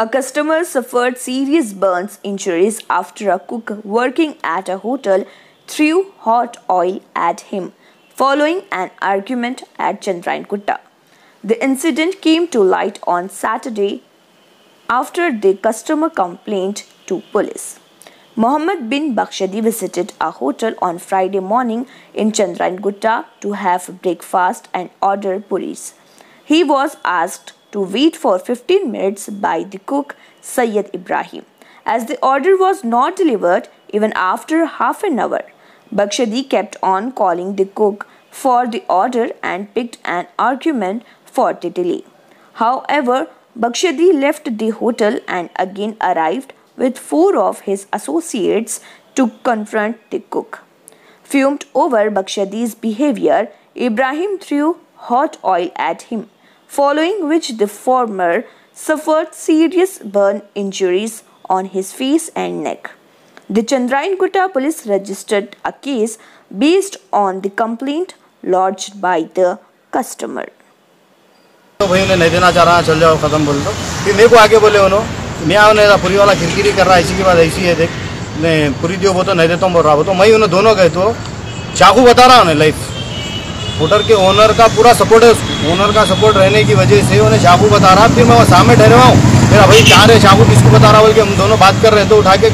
A customer suffered serious burns injuries after a cook working at a hotel threw hot oil at him following an argument at Chandrayangutta. The incident came to light on Saturday after the customer complained to police. Mohammad bin Bakshadi visited a hotel on Friday morning in Chandrayangutta to have breakfast and order puris. He was asked to wait for 15 minutes by the cook Syed Ibrahim, as the order was not delivered even after half an hour. Bakshadi kept on calling the cook for the order and picked an argument for the delay. However, Bakshadi left the hotel and again arrived with 4 of his associates to confront the cook. Fumed over Bakshadi's behaviour, Ibrahim threw hot oil at him, following which the former suffered serious burn injuries on his face and neck. The Chandrayangutta police registered a case based on the complaint lodged by the customer. तो भाई उन्हें नहीं देना चाह रहा, चल जाओ, ख़त्म बोल दो। फिर मेरे को आगे बोले उन्होंने, मैं उन्हें पूरी वाला खिरकिरी कर रहा है, इसी के बाद ऐसी है, देख मैं पूरी दियो वो तो नहीं देता हूँ बोल रहा हो, तो मैं उन्हें दोनों गए तो चाकू बता रहा उन्हें लाइफ होटल के ओनर का पूरा सपोर्ट है उसको, ओनर का सपोर्ट रहने की वजह से उन्हें चाकू बता रहा। फिर मैं वहाँ सामने ठहरे हुआ हूँ, मेरा भाई क्या रहे चाकू किसको बता रहा बोल के हम दोनों बात कर रहे हैं, तो उठा के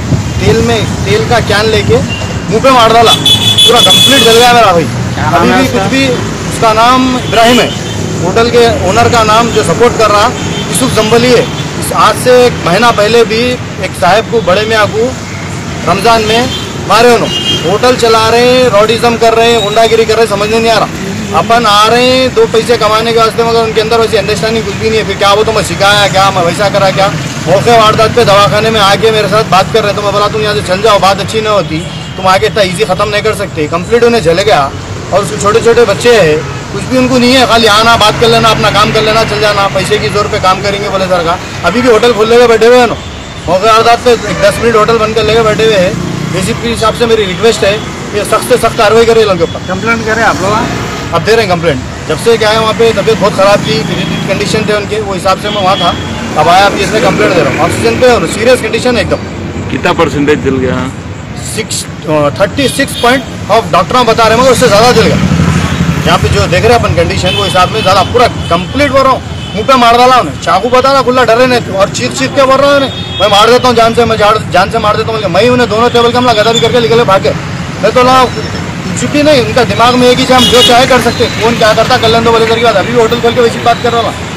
तेल का कैन लेके मुँह पे मार डाला, पूरा कंप्लीट जल गया मेरा भाई। अभी भी कुछ भी, उसका नाम इब्राहिम है, होटल के ओनर का नाम जो सपोर्ट कर रहा यूसुफ जम्बली है। आज से 1 महीना पहले भी एक साहब को, बड़े मियाँ को रमज़ान में मारे उन्होंने, होटल चला रहे हैं, रॉडिज्म कर रहे हैं, गुंडागिरी कर रहे हैं, समझ में नहीं आ रहा। अपन आ रहे हैं 2 पैसे कमाने के वास्ते, मगर उनके अंदर वैसी अंडरस्टैंडिंग कुछ भी नहीं है। फिर क्या वो तो मैं सिखाया क्या, मैं वैसा करा क्या, मौके वारदात पे दवाखाने में आके मेरे साथ बात कर रहे, तो मैं बोला तुम यहाँ से चल जाओ, बात अच्छी नहीं होती, तुम आगे इतना ईजी ख़त्म नहीं कर सकते। कंप्लीट उन्हें जल गया और उसके छोटे छोटे बच्चे हैं, कुछ भी उनको नहीं है, खाली आना, बात कर लेना, अपना काम कर लेना, चल जाना, पैसे की जोर पे काम करेंगे बोले सर का। अभी भी होटल खोल लेके बैठे हुए हैं ना, मौके वारदात पे 10 मिनट होटल बंद कर लेके बैठे हुए हैं। बेसिक के हिसाब से मेरी रिक्वेस्ट है कि सख्त से सख्त कार्रवाई करें लोगों के ऊपर। कंप्लेंट करें आप लोग? अब दे रहे हैं कंप्लेंट। जब से क्या है वहाँ पे तबीयत बहुत ख़राब थी, क्रिटिकल कंडीशन थे उनके, वो हिसाब से मैं वहाँ था, अब आया अभी इसमें कंप्लेंट दे रहा हूँ। ऑक्सीजन पे सीरियस कंडीशन है एकदम। कितना परसेंटेज जल गया? 36 पॉइंट ऑफ डॉक्टर बता रहे हैं, मगर उससे ज़्यादा जल गया। यहाँ पे जो देख रहे हैं अपन कंडीशन, वो हिसाब में ज़्यादा पूरा कंप्लीट बोल रहा हूँ। मुँह पे मार डाला उन्हें, चाकू बता रहा खुला, डरे नहीं, और चीख के बोल रहा है मैं मार देता हूँ जान से, मैं जान से मार देता हूँ। मैं उन्हें दोनों टेबल का हमला गदा भी करके निकले भागे। मैं तो कुछ भी नहीं, उनका दिमाग में एक ही हम जो चाहे कर सकते, कौन क्या करता कर लें दो बोले करके बाद। अभी भी होटल खोल के वैसी बात कर रहा हूँ।